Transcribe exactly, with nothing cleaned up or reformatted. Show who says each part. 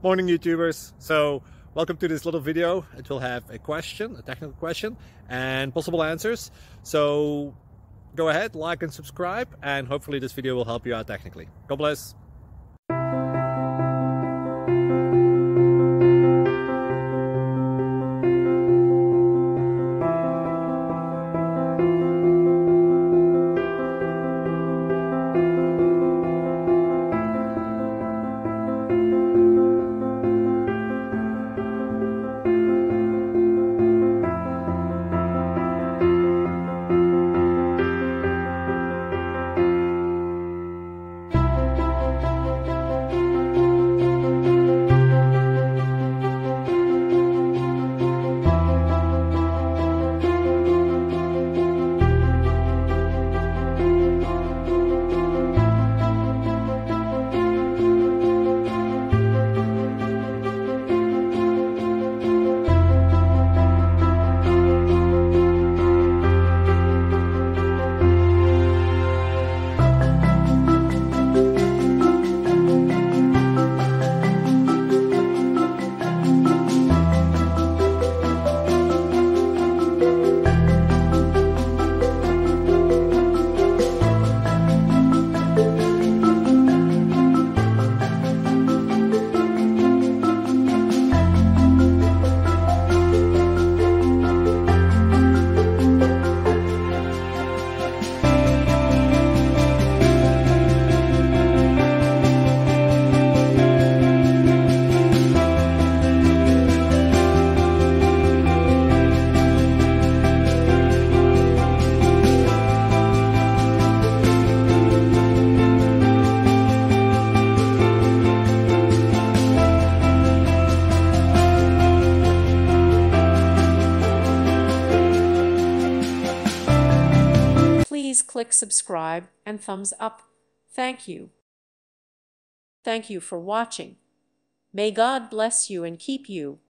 Speaker 1: Morning YouTubers. So welcome to this little video. It will have a question, a technical question, and possible answers. So go ahead, like and subscribe, and hopefully this video will help you out technically. God bless.
Speaker 2: Please click subscribe and thumbs up. Thank you. Thank you for watching. May God bless you and keep you.